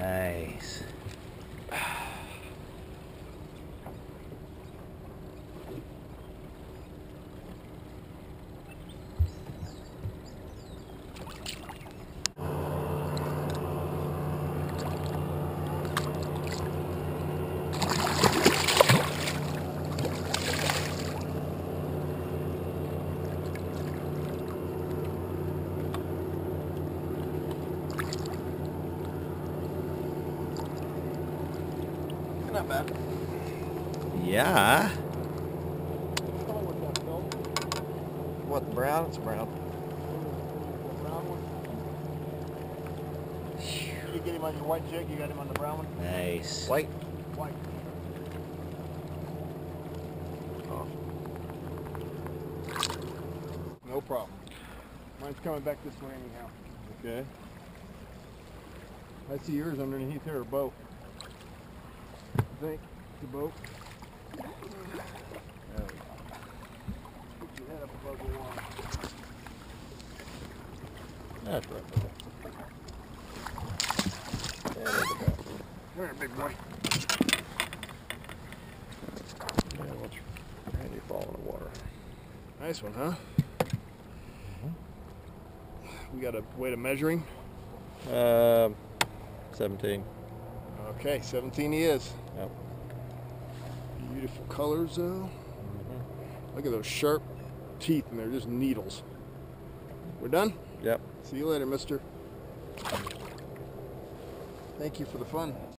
Nice. Not bad. Yeah. What, the brown? It's brown. You get him on your white jig, you got him on the brown one? Nice. White? White. Oh. No problem. Mine's coming back this way anyhow. Okay. I see yours underneath here, a boat. I think the boat. There we go. Put your head up above the water. That's right. There, big boy. Yeah, watch Randy fall in the water. Nice one, huh? We got a weight of measuring. 17. Okay, 17 he is. Yep. Beautiful colors though. Look at those sharp teeth, and they're just needles. We're done? Yep. See you later, mister. Thank you for the fun.